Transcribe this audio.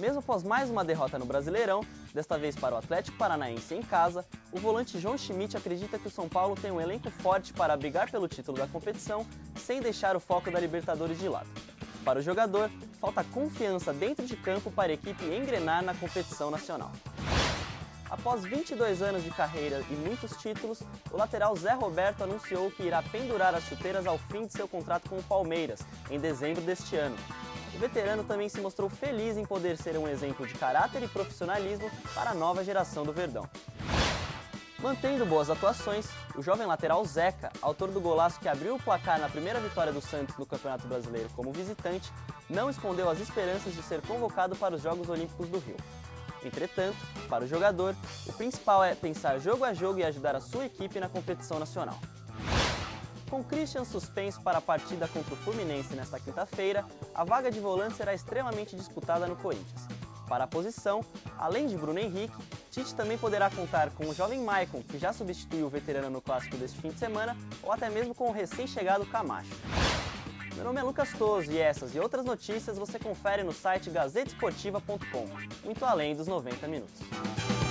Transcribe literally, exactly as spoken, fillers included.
Mesmo após mais uma derrota no Brasileirão, desta vez para o Atlético Paranaense em casa, o volante João Schmidt acredita que o São Paulo tem um elenco forte para brigar pelo título da competição, sem deixar o foco da Libertadores de lado. Para o jogador, falta confiança dentro de campo para a equipe engrenar na competição nacional. Após vinte e dois anos de carreira e muitos títulos, o lateral Zé Roberto anunciou que irá pendurar as chuteiras ao fim de seu contrato com o Palmeiras, em dezembro deste ano. O veterano também se mostrou feliz em poder ser um exemplo de caráter e profissionalismo para a nova geração do Verdão. Mantendo boas atuações, o jovem lateral Zeca, autor do golaço que abriu o placar na primeira vitória do Santos no Campeonato Brasileiro como visitante, não escondeu as esperanças de ser convocado para os Jogos Olímpicos do Rio. Entretanto, para o jogador, o principal é pensar jogo a jogo e ajudar a sua equipe na competição nacional. Com Christian suspenso para a partida contra o Fluminense nesta quinta-feira, a vaga de volante será extremamente disputada no Corinthians. Para a posição, além de Bruno Henrique, Tite também poderá contar com o jovem Maicon, que já substituiu o veterano no clássico deste fim de semana, ou até mesmo com o recém-chegado Camacho. Meu nome é Lucas Toso e essas e outras notícias você confere no site gazeta esportiva ponto com, muito além dos noventa minutos.